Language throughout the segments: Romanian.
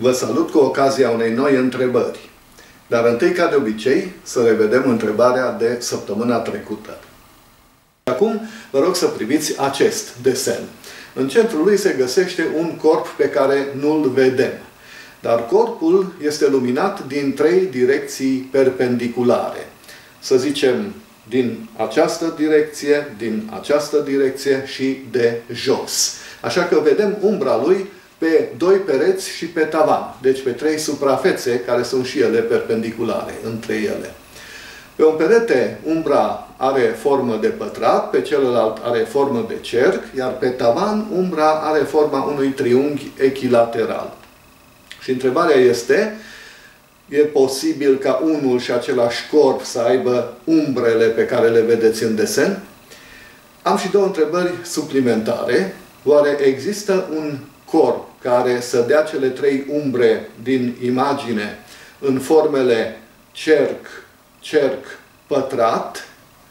Vă salut cu ocazia unei noi întrebări. Dar întâi, ca de obicei, să revedem întrebarea de săptămâna trecută. Acum, vă rog să priviți acest desen. În centrul lui se găsește un corp pe care nu-l vedem. Dar corpul este luminat din 3 direcții perpendiculare. Să zicem, din această direcție și de jos. Așa că vedem umbra lui pe 2 pereți și pe tavan. Deci pe 3 suprafețe care sunt și ele perpendiculare între ele. Pe un perete umbra are formă de pătrat, pe celălalt are formă de cerc, iar pe tavan umbra are forma unui triunghi echilateral. Și întrebarea este, e posibil ca unul și același corp să aibă umbrele pe care le vedeți în desen? Am și 2 întrebări suplimentare. Oare există un corp care să dea cele 3 umbre din imagine în formele cerc, pătrat,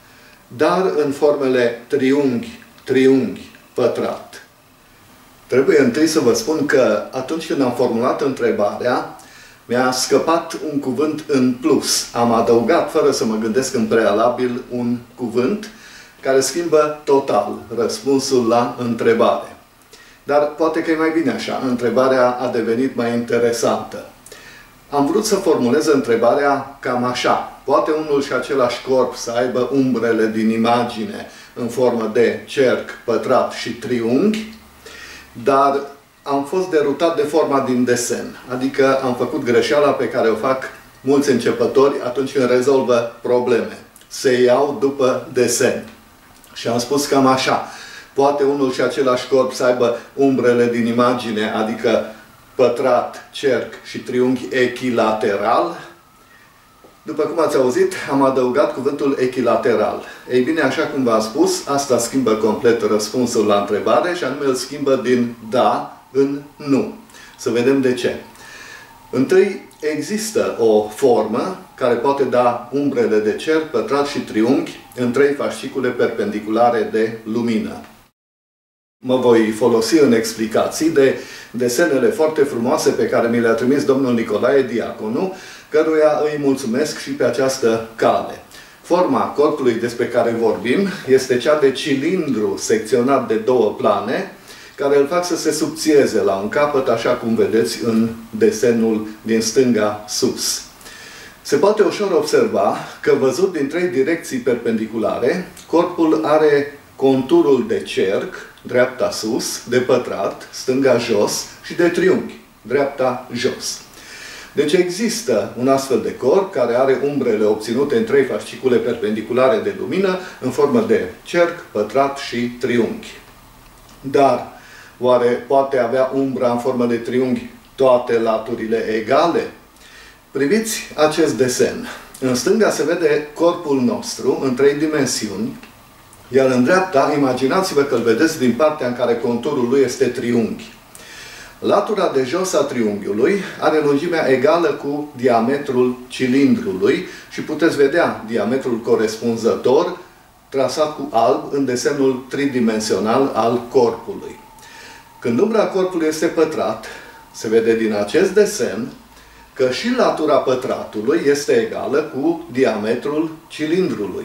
dar în formele triunghi, pătrat? Trebuie întâi să vă spun că atunci când am formulat întrebarea, mi-a scăpat un cuvânt în plus. Am adăugat, fără să mă gândesc în prealabil, un cuvânt care schimbă total răspunsul la întrebare. Dar poate că e mai bine așa. Întrebarea a devenit mai interesantă. Am vrut să formulez întrebarea cam așa. Poate unul și același corp să aibă umbrele din imagine în formă de cerc, pătrat și triunghi, dar am fost derutat de forma din desen. Adică am făcut greșeala pe care o fac mulți începători atunci când rezolvă probleme. Se iau după desen. Și am spus cam așa. Poate unul și același corp să aibă umbrele din imagine, adică pătrat, cerc și triunghi echilateral. După cum ați auzit, am adăugat cuvântul echilateral. Ei bine, așa cum v-am spus, asta schimbă complet răspunsul la întrebare și anume îl schimbă din da în nu. Să vedem de ce. Întâi, există o formă care poate da umbrele de cerc, pătrat și triunghi în 3 fascicule perpendiculare de lumină. Mă voi folosi în explicații de desenele foarte frumoase pe care mi le-a trimis domnul Nicolae Diaconu, căruia îi mulțumesc și pe această cale. Forma corpului despre care vorbim este cea de cilindru secționat de 2 plane, care îl fac să se subțieze la un capăt, așa cum vedeți în desenul din stânga sus. Se poate ușor observa că, văzut din 3 direcții perpendiculare, corpul are conturul de cerc, dreapta sus, de pătrat, stânga jos, și de triunghi, dreapta jos. Deci există un astfel de corp care are umbrele obținute în 3 fascicule perpendiculare de lumină în formă de cerc, pătrat și triunghi. Dar oare poate avea umbra în formă de triunghi toate laturile egale? Priviți acest desen. În stânga se vede corpul nostru în 3 dimensiuni, iar în dreapta, imaginați-vă că îl vedeți din partea în care conturul lui este triunghi. Latura de jos a triunghiului are lungimea egală cu diametrul cilindrului și puteți vedea diametrul corespunzător trasat cu alb în desenul tridimensional al corpului. Când umbra corpului este pătrat, se vede din acest desen că și latura pătratului este egală cu diametrul cilindrului.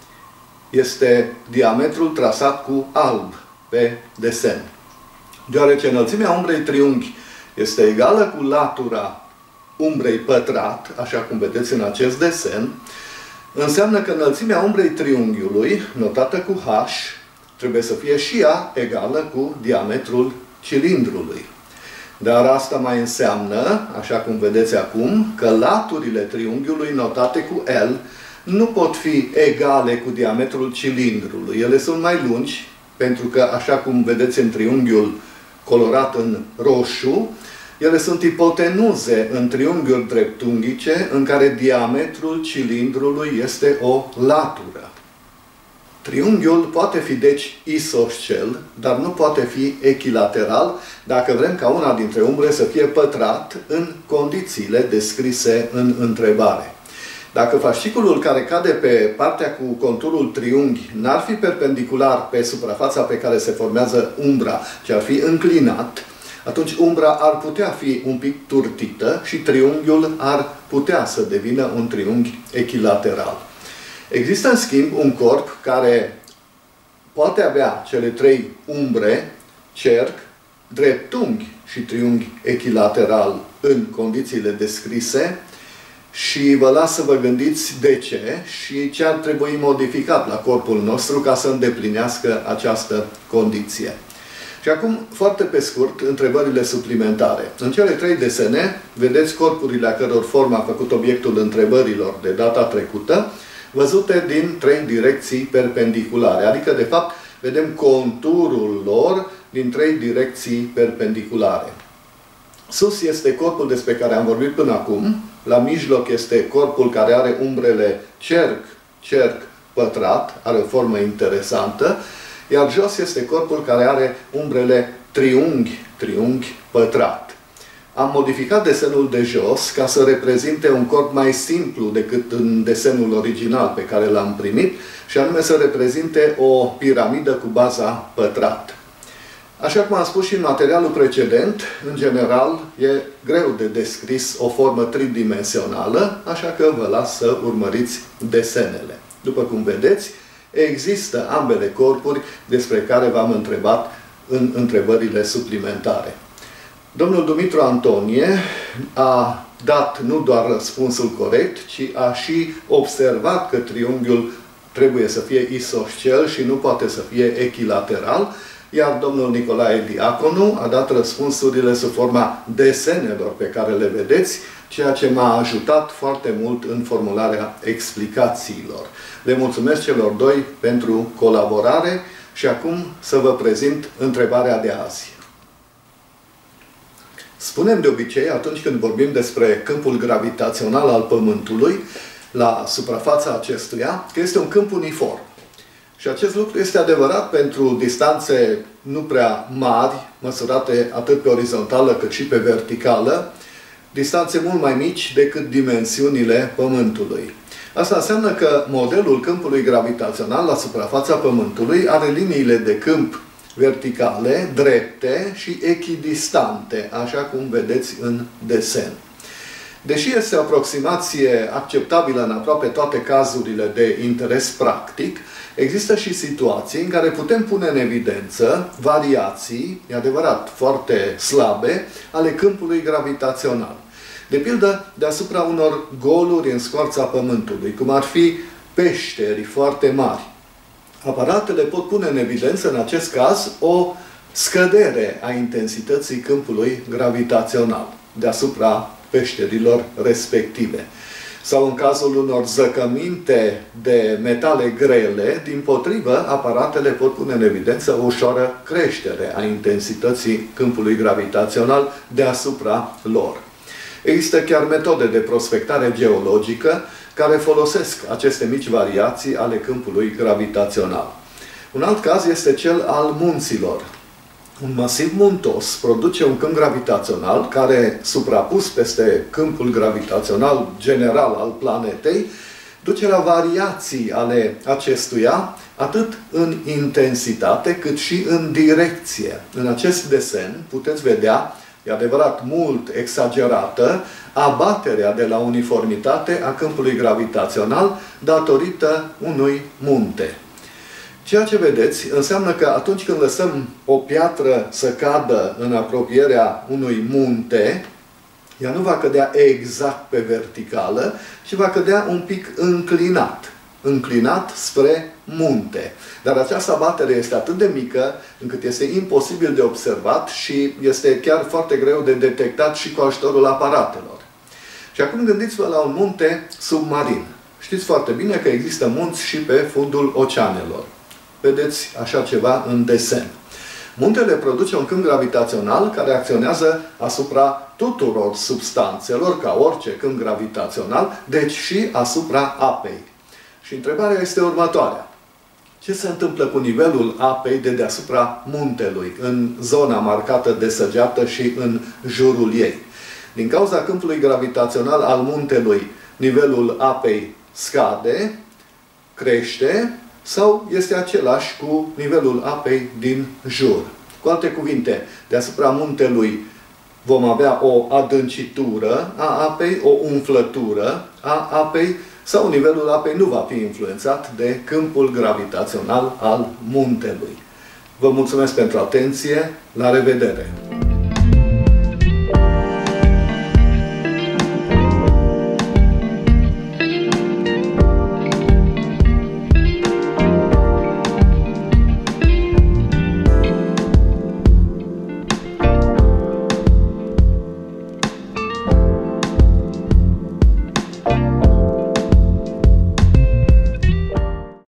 Este diametrul trasat cu alb pe desen. Deoarece înălțimea umbrei triunghi este egală cu latura umbrei pătrat, așa cum vedeți în acest desen, înseamnă că înălțimea umbrei triunghiului, notată cu H, trebuie să fie și ea egală cu diametrul cilindrului. Dar asta mai înseamnă, așa cum vedeți acum, că laturile triunghiului notate cu L nu pot fi egale cu diametrul cilindrului. Ele sunt mai lungi, pentru că, așa cum vedeți în triunghiul colorat în roșu, ele sunt ipotenuze în triunghiuri dreptunghice în care diametrul cilindrului este o latură. Triunghiul poate fi deci isoscel, dar nu poate fi echilateral dacă vrem ca una dintre umbre să fie pătrat în condițiile descrise în întrebare. Dacă fasciculul care cade pe partea cu conturul triunghi n-ar fi perpendicular pe suprafața pe care se formează umbra, ci ar fi înclinat, atunci umbra ar putea fi un pic turtită și triunghiul ar putea să devină un triunghi echilateral. Există, în schimb, un corp care poate avea cele trei umbre, cerc, dreptunghi și triunghi echilateral în condițiile descrise și vă las să vă gândiți de ce și ce ar trebui modificat la corpul nostru ca să îndeplinească această condiție. Și acum, foarte pe scurt, întrebările suplimentare. În cele trei desene, vedeți corpurile a căror formă a făcut obiectul întrebărilor de data trecută, văzute din trei direcții perpendiculare. Adică, de fapt, vedem conturul lor din trei direcții perpendiculare. Sus este corpul despre care am vorbit până acum, la mijloc este corpul care are umbrele cerc, cerc, pătrat, are o formă interesantă, iar jos este corpul care are umbrele triunghi, triunghi, pătrat. Am modificat desenul de jos ca să reprezinte un corp mai simplu decât în desenul original pe care l-am primit, și anume să reprezinte o piramidă cu baza pătrată. Așa cum am spus și în materialul precedent, în general, e greu de descris o formă tridimensională, așa că vă las să urmăriți desenele. După cum vedeți, există ambele corpuri despre care v-am întrebat în întrebările suplimentare. Domnul Dumitru Antonie a dat nu doar răspunsul corect, ci a și observat că triunghiul trebuie să fie isoscel și nu poate să fie echilateral, iar domnul Nicolae Diaconu a dat răspunsurile sub forma desenelor pe care le vedeți, ceea ce m-a ajutat foarte mult în formularea explicațiilor. Le mulțumesc celor doi pentru colaborare și acum să vă prezint întrebarea de azi. Spunem de obicei, atunci când vorbim despre câmpul gravitațional al Pământului, la suprafața acestuia, că este un câmp uniform. Și acest lucru este adevărat pentru distanțe nu prea mari, măsurate atât pe orizontală cât și pe verticală, distanțe mult mai mici decât dimensiunile Pământului. Asta înseamnă că modelul câmpului gravitațional la suprafața Pământului are liniile de câmp verticale, drepte și echidistante, așa cum vedeți în desen. Deși este o aproximație acceptabilă în aproape toate cazurile de interes practic, există și situații în care putem pune în evidență variații, e adevărat, foarte slabe, ale câmpului gravitațional. De pildă, deasupra unor goluri în scoarța Pământului, cum ar fi peșteri foarte mari. Aparatele pot pune în evidență, în acest caz, o scădere a intensității câmpului gravitațional deasupra peșterilor respective. Sau în cazul unor zăcăminte de metale grele, dimpotrivă, aparatele pot pune în evidență o ușoară creștere a intensității câmpului gravitațional deasupra lor. Există chiar metode de prospectare geologică care folosesc aceste mici variații ale câmpului gravitațional. Un alt caz este cel al munților. Un masiv muntos produce un câmp gravitațional care, suprapus peste câmpul gravitațional general al planetei, duce la variații ale acestuia, atât în intensitate, cât și în direcție. În acest desen puteți vedea, e adevărat mult exagerată, abaterea de la uniformitate a câmpului gravitațional datorită unui munte. Ceea ce vedeți înseamnă că atunci când lăsăm o piatră să cadă în apropierea unui munte, ea nu va cădea exact pe verticală, ci va cădea un pic înclinat. Înclinat spre munte. Dar această abatere este atât de mică încât este imposibil de observat și este chiar foarte greu de detectat și cu ajutorul aparatelor. Și acum gândiți-vă la un munte submarin. Știți foarte bine că există munți și pe fundul oceanelor. Vedeți așa ceva în desen. Muntele produce un câmp gravitațional care acționează asupra tuturor substanțelor, ca orice câmp gravitațional, deci și asupra apei. Și întrebarea este următoarea. Ce se întâmplă cu nivelul apei de deasupra muntelui, în zona marcată de săgeată și în jurul ei? Din cauza câmpului gravitațional al muntelui, nivelul apei scade, crește, sau este același cu nivelul apei din jur? Cu alte cuvinte, deasupra muntelui vom avea o adâncitură a apei, o umflătură a apei, sau nivelul apei nu va fi influențat de câmpul gravitațional al muntelui. Vă mulțumesc pentru atenție, la revedere!